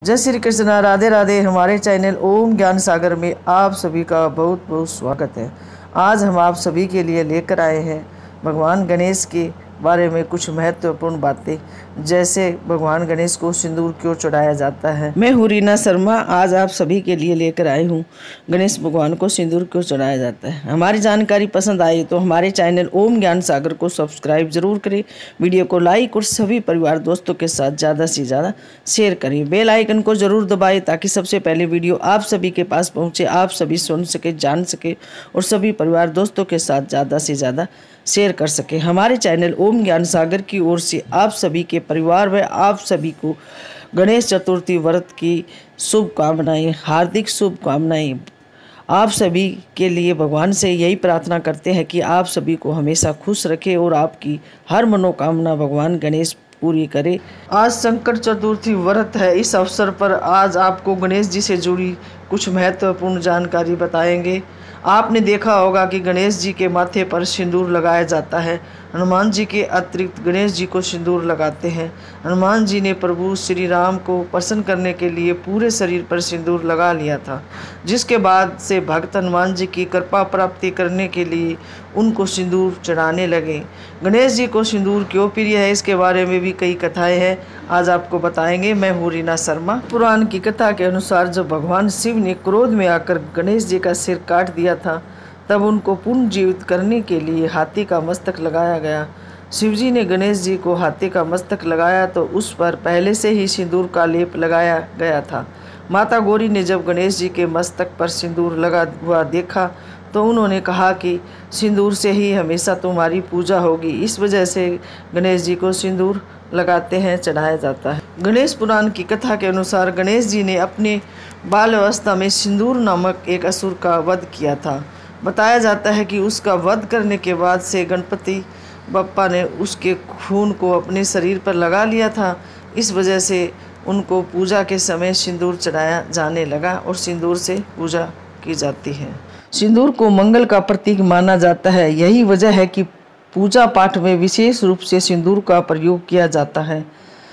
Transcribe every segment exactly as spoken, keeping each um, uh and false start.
जय श्री कृष्ण, राधे राधे। हमारे चैनल ओम ज्ञान सागर में आप सभी का बहुत बहुत स्वागत है। आज हम आप सभी के लिए लेकर आए हैं भगवान गणेश के बारे में कुछ महत्वपूर्ण बातें, जैसे भगवान गणेश को सिंदूर क्यों चढ़ाया जाता है। मैं हूँ रीना शर्मा, आज आप सभी के लिए लेकर आई हूँ गणेश भगवान को सिंदूर क्यों चढ़ाया जाता है। हमारी जानकारी पसंद आई तो हमारे चैनल ओम ज्ञान सागर को सब्सक्राइब जरूर करें, वीडियो को लाइक और सभी परिवार दोस्तों के साथ ज़्यादा से ज़्यादा शेयर करें। बेल आइकन को जरूर दबाएं ताकि सबसे पहले वीडियो आप सभी के पास पहुँचे, आप सभी सुन सके, जान सके और सभी परिवार दोस्तों के साथ ज़्यादा से ज़्यादा शेयर कर सके। हमारे चैनल ओम ज्ञान सागर की ओर से आप सभी के परिवार व आप सभी को गणेश चतुर्थी व्रत की शुभकामनाएं, हार्दिक शुभकामनाएं। आप सभी के लिए भगवान से यही प्रार्थना करते हैं कि आप सभी को हमेशा खुश रखे और आपकी हर मनोकामना भगवान गणेश पूरी करे। आज संकट चतुर्थी व्रत है। इस अवसर पर आज आपको गणेश जी से जुड़ी कुछ महत्वपूर्ण जानकारी बताएंगे। आपने देखा होगा कि गणेश जी के माथे पर सिंदूर लगाया जाता है। हनुमान जी के अतिरिक्त गणेश जी को सिंदूर लगाते हैं। हनुमान जी ने प्रभु श्री राम को प्रसन्न करने के लिए पूरे शरीर पर सिंदूर लगा लिया था, जिसके बाद से भक्त हनुमान जी की कृपा प्राप्ति करने के लिए उनको सिंदूर चढ़ाने लगे। गणेश जी को सिंदूर क्यों प्रिय है, इसके बारे में भी कई कथाएं हैं, आज आपको बताएंगे। मैं हूँ रीना शर्मा। पुराण की कथा के अनुसार जब भगवान शिव ने क्रोध में आकर गणेश जी का सिर काट दिया था, तब उनको पुनर्जीवित करने के लिए हाथी का मस्तक लगाया गया। शिवजी ने गणेश जी को हाथी का मस्तक लगाया तो उस पर पहले से ही सिंदूर का लेप लगाया गया था। माता गौरी ने जब गणेश जी के मस्तक पर सिंदूर लगा हुआ देखा तो उन्होंने कहा कि सिंदूर से ही हमेशा तुम्हारी पूजा होगी। इस वजह से गणेश जी को सिंदूर लगाते हैं, चढ़ाया जाता है। गणेश पुराण की कथा के अनुसार गणेश जी ने अपने बाल अवस्था में सिंदूर नामक एक असुर का वध किया था। बताया जाता है कि उसका वध करने के बाद से गणपति बप्पा ने उसके खून को अपने शरीर पर लगा लिया था। इस वजह से उनको पूजा के समय सिंदूर चढ़ाया जाने लगा और सिंदूर से पूजा की जाती है। सिंदूर को मंगल का प्रतीक माना जाता है। यही वजह है कि पूजा पाठ में विशेष रूप से सिंदूर का प्रयोग किया जाता है।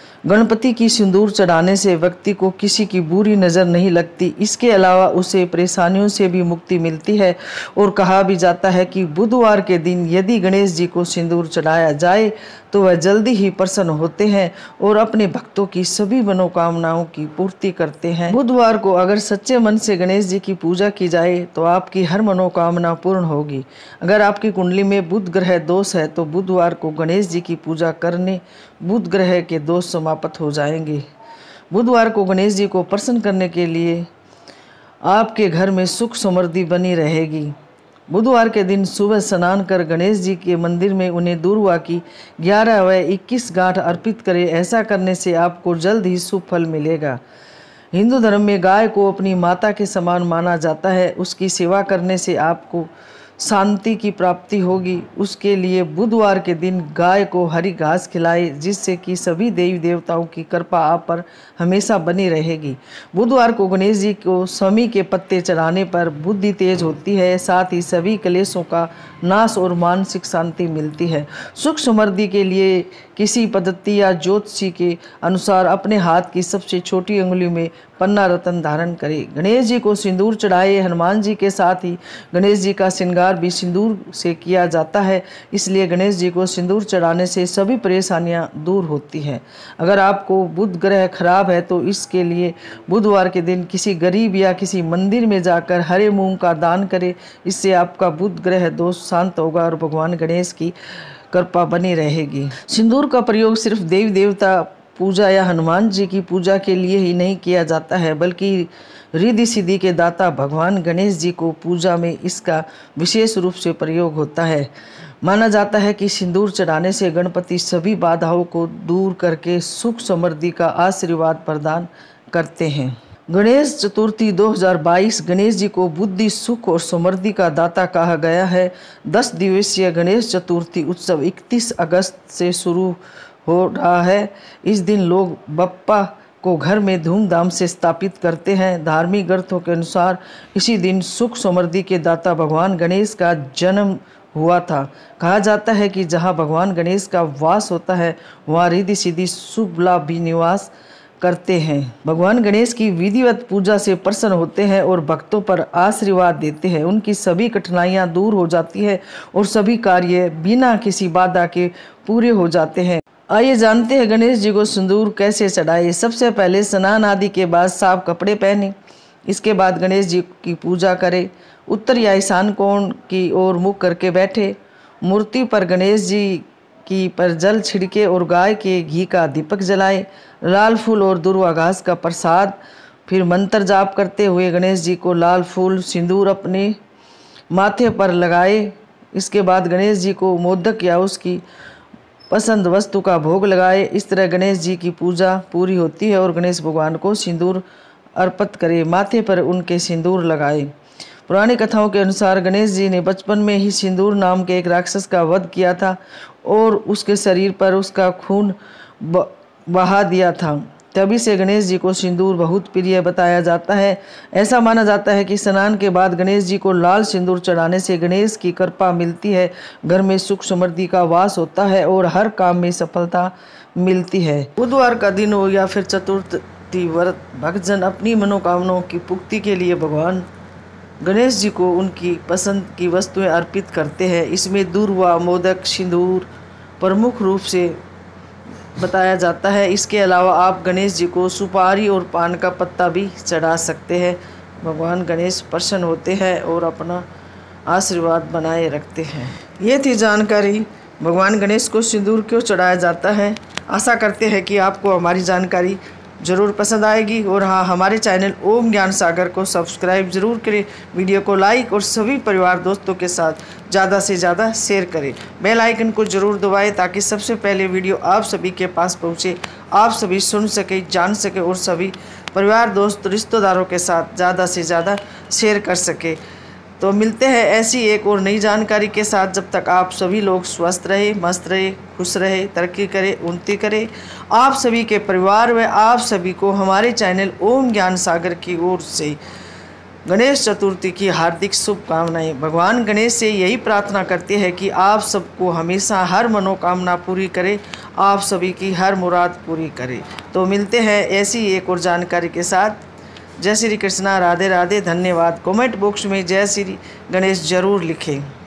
गणपति की सिंदूर चढ़ाने से व्यक्ति को किसी की बुरी नज़र नहीं लगती। इसके अलावा उसे परेशानियों से भी मुक्ति मिलती है और कहा भी जाता है कि बुधवार के दिन यदि गणेश जी को सिंदूर चढ़ाया जाए तो वह जल्दी ही प्रसन्न होते हैं और अपने भक्तों की सभी मनोकामनाओं की पूर्ति करते हैं। बुधवार को अगर सच्चे मन से गणेश जी की पूजा की जाए तो आपकी हर मनोकामना पूर्ण होगी। अगर आपकी कुंडली में बुध ग्रह दोष है तो बुधवार को गणेश जी की पूजा करने बुध ग्रह के दोष समाप्त हो जाएंगे। बुधवार को गणेश जी को प्रसन्न करने के लिए आपके घर में सुख समृद्धि बनी रहेगी। बुधवार के दिन सुबह स्नान कर गणेश जी के मंदिर में उन्हें दूर्वा की ग्यारह व इक्कीस गांठ अर्पित करें। ऐसा करने से आपको जल्द ही शुभ फल मिलेगा। हिंदू धर्म में गाय को अपनी माता के समान माना जाता है। उसकी सेवा करने से आपको शांति की प्राप्ति होगी। उसके लिए बुधवार के दिन गाय को हरी घास खिलाए, जिससे कि सभी देवी देवताओं की कृपा आप पर हमेशा बनी रहेगी। बुधवार को गणेश जी को शमी के पत्ते चढ़ाने पर बुद्धि तेज होती है, साथ ही सभी क्लेशों का नाश और मानसिक शांति मिलती है। सुख समृद्धि के लिए किसी पद्धति या ज्योतिषी के अनुसार अपने हाथ की सबसे छोटी अंगुली में पन्ना रत्न धारण करें। गणेश जी को सिंदूर चढ़ाए। हनुमान जी के साथ ही गणेश जी का श्रृंगार भी सिंदूर से किया जाता है, इसलिए गणेश जी को सिंदूर चढ़ाने से सभी परेशानियां दूर होती हैं। अगर आपको बुध ग्रह खराब है तो इसके लिए बुधवार के दिन किसी गरीब या किसी मंदिर में जाकर हरे मूंग का दान करें। इससे आपका बुध ग्रह दोष शांत होगा और भगवान गणेश की कृपा बनी रहेगी। सिंदूर का प्रयोग सिर्फ देवी देवता पूजा या हनुमान जी की पूजा के लिए ही नहीं किया जाता है, बल्कि रिद्धि सिद्धि के दाता भगवान गणेश जी को पूजा में इसका विशेष रूप से प्रयोग होता है। माना जाता है कि सिंदूर चढ़ाने से गणपति सभी बाधाओं को दूर करके सुख समृद्धि का आशीर्वाद प्रदान करते हैं। गणेश चतुर्थी दो हज़ार बाईस गणेश जी को बुद्धि, सुख और समृद्धि का दाता कहा गया है। दस दिवसीय गणेश चतुर्थी उत्सव इकतीस अगस्त से शुरू हो रहा है। इस दिन लोग बप्पा को घर में धूमधाम से स्थापित करते हैं। धार्मिक ग्रंथों के अनुसार इसी दिन सुख समृद्धि के दाता भगवान गणेश का जन्म हुआ था। कहा जाता है कि जहां भगवान गणेश का वास होता है वहां रिद्धि सिद्धि शुभ लाभ भी निवास करते हैं। भगवान गणेश की विधिवत पूजा से प्रसन्न होते हैं और भक्तों पर आशीर्वाद देते हैं। उनकी सभी कठिनाइयां दूर हो जाती है और सभी कार्य बिना किसी बाधा के पूरे हो जाते हैं। आइए जानते हैं गणेश जी को सिंदूर कैसे चढ़ाए। सबसे पहले स्नान आदि के बाद साफ कपड़े पहने। इसके बाद गणेश जी की पूजा करें। उत्तर या ईशान कोण की ओर मुख करके बैठे। मूर्ति पर गणेश जी की पर जल छिड़के और गाय के घी का दीपक जलाए। लाल फूल और दुर्वा घास का प्रसाद। फिर मंत्र जाप करते हुए गणेश जी को लाल फूल सिंदूर अपने माथे पर लगाए। इसके बाद गणेश जी को मोदक या उसकी पसंद वस्तु का भोग लगाए। इस तरह गणेश जी की पूजा पूरी होती है और गणेश भगवान को सिंदूर अर्पित करें। माथे पर उनके सिंदूर लगाए। पुरानी कथाओं के अनुसार गणेश जी ने बचपन में ही सिंदूर नाम के एक राक्षस का वध किया था और उसके शरीर पर उसका खून बहा दिया था। तभी से गणेश जी को सिंदूर बहुत प्रिय बताया जाता है। ऐसा माना जाता है कि स्नान के बाद गणेश जी को लाल सिंदूर चढ़ाने से गणेश की कृपा मिलती है, घर में सुख समृद्धि का वास होता है और हर काम में सफलता मिलती है। बुधवार का दिन हो या फिर चतुर्थी व्रत, भक्तजन अपनी मनोकामनाओं की पूर्ति के लिए भगवान गणेश जी को उनकी पसंद की वस्तुएं अर्पित करते हैं। इसमें दूर्वा, मोदक, सिंदूर प्रमुख रूप से बताया जाता है। इसके अलावा आप गणेश जी को सुपारी और पान का पत्ता भी चढ़ा सकते हैं। भगवान गणेश प्रसन्न होते हैं और अपना आशीर्वाद बनाए रखते हैं। ये थी जानकारी भगवान गणेश को सिंदूर क्यों चढ़ाया जाता है। आशा करते हैं कि आपको हमारी जानकारी ज़रूर पसंद आएगी और हाँ, हमारे चैनल ओम ज्ञान सागर को सब्सक्राइब ज़रूर करें। वीडियो को लाइक और सभी परिवार दोस्तों के साथ ज़्यादा से ज़्यादा शेयर करें। बेल आइकन को ज़रूर दबाएं ताकि सबसे पहले वीडियो आप सभी के पास पहुँचे, आप सभी सुन सके, जान सके और सभी परिवार दोस्त रिश्तेदारों के साथ ज़्यादा से ज़्यादा शेयर कर सके। तो मिलते हैं ऐसी एक और नई जानकारी के साथ। जब तक आप सभी लोग स्वस्थ रहे, मस्त रहे, खुश रहे, तरक्की करें, उन्नति करें। आप सभी के परिवार व आप सभी को हमारे चैनल ओम ज्ञान सागर की ओर से गणेश चतुर्थी की हार्दिक शुभकामनाएं। भगवान गणेश से यही प्रार्थना करते हैं कि आप सबको हमेशा हर मनोकामना पूरी करे, आप सभी की हर मुराद पूरी करे। तो मिलते हैं ऐसी एक और जानकारी के साथ। जय श्री कृष्णा, राधे राधे, धन्यवाद। कमेंट बॉक्स में जय श्री गणेश जरूर लिखें।